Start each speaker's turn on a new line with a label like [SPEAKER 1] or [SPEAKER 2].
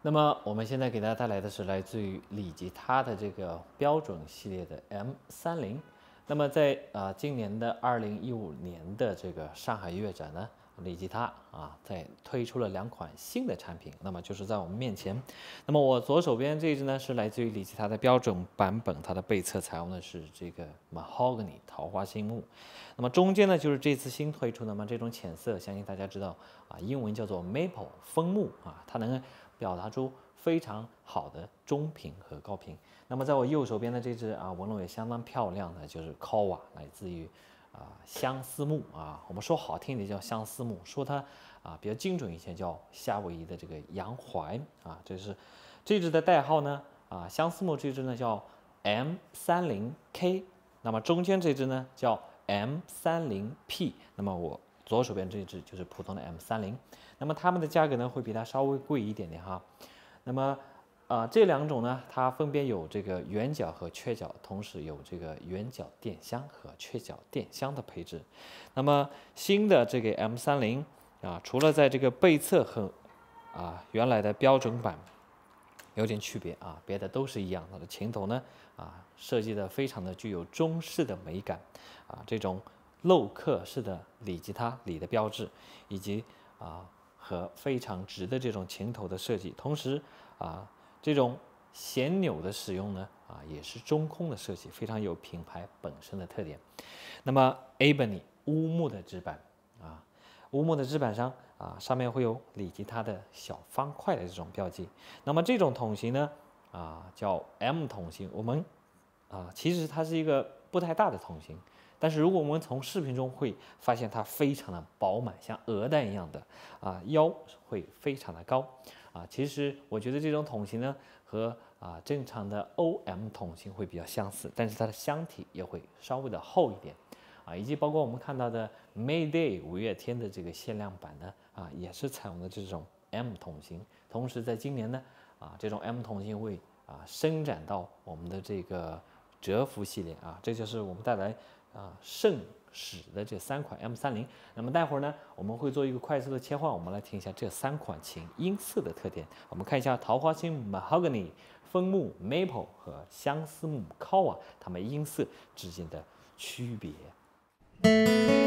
[SPEAKER 1] 那么我们现在给大家带来的是来自于李吉他的这个标准系列的 M30。那么在今年的2015年的这个上海乐展呢，李吉他在推出了2款新的产品，那么就是在我们面前。那么我左手边这支呢是来自于李吉他的标准版本，它的背侧采用的是这个 Mahogany 桃花心木。那么中间呢就是这次新推出的嘛，这种浅色，相信大家知道英文叫做 Maple 枫木它能表达出非常好的中频和高频。那么在我右手边的这支纹路也相当漂亮的，就是 Kowa 来自于相思木我们说好听一点叫相思木，说它比较精准一些叫夏威夷的这个洋槐这是这支的代号呢相思木这支呢叫 M30K， 那么中间这支呢叫 M30P， 那么我左手边这支就是普通的 M30， 那么它们的价格呢会比它稍微贵一点点哈。那么这2种呢，它分别有这个圆角和缺角，同时有这个圆角电箱和缺角电箱的配置。那么新的这个 M30除了在这个背侧和原来的标准版有点区别别的都是一样。它的琴头呢设计的非常的具有中式的美感这种镂刻式的李吉他李的标志，以及和非常直的这种琴头的设计，同时这种弦钮的使用呢也是中空的设计，非常有品牌本身的特点。那么 Ebony 乌木的指板乌木的指板上上面会有李吉他的小方块的这种标记。那么这种筒型呢叫 M 筒型，我们其实它是一个不太大的筒型，但是如果我们从视频中会发现它非常的饱满，像鹅蛋一样的腰会非常的高其实我觉得这种筒型呢和正常的 OM 筒型会比较相似，但是它的箱体也会稍微的厚一点以及包括我们看到的 Mayday 五月天的这个限量版呢也是采用的这种 M 筒型。同时在今年呢这种 M 筒型会伸展到我们的这个蛰伏系列这就是我们带来盛世的这3款 M30。那么待会儿呢我们会做一个快速的切换，我们来听一下这3款琴音色的特点。我们看一下桃花心 Mahogany、 枫木 Maple 和相思木 Kowa 它们音色之间的区别。